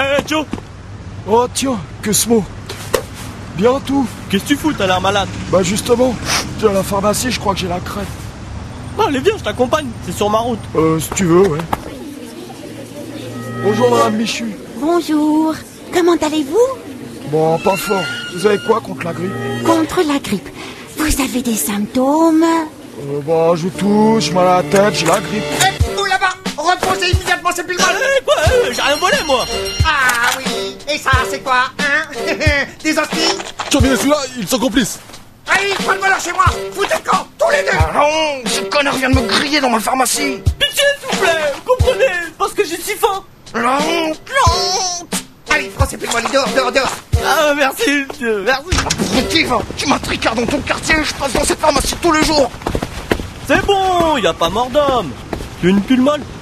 Joe. Oh tiens, que ce mot. Bien tout. Qu'est-ce que tu fous, t'as l'air malade? Bah justement, t'es à la pharmacie, je crois que j'ai la crête. Allez viens, je t'accompagne, c'est sur ma route. Si tu veux, ouais. Bonjour madame Michu. Bonjour, comment allez-vous? Bon, pas fort. Vous avez quoi contre la grippe? Contre la grippe, vous avez des symptômes? Bah je tousse, mal à la tête, j'ai la grippe. Vous là-bas, reposez immédiatement ces pulmones. Quoi j'ai rien volé moi. Ah oui, et ça c'est quoi, hein? Des hosties? Surveillez celui-là, ils sont complices. Allez, pas de voleur chez moi. Foutez le camp, tous les deux. Ah non, ce connard vient de me griller dans ma pharmacie. Pitié s'il vous plaît, comprenez, parce que j'ai si faim. La honte. Allez, prends ces pulmones, dehors. Ah merci monsieur, merci. Abruti, va. Tu m'as tricard dans ton quartier, je passe dans cette pharmacie tous les jours. C'est bon, y a pas mort d'homme. Tu veux une pulmole?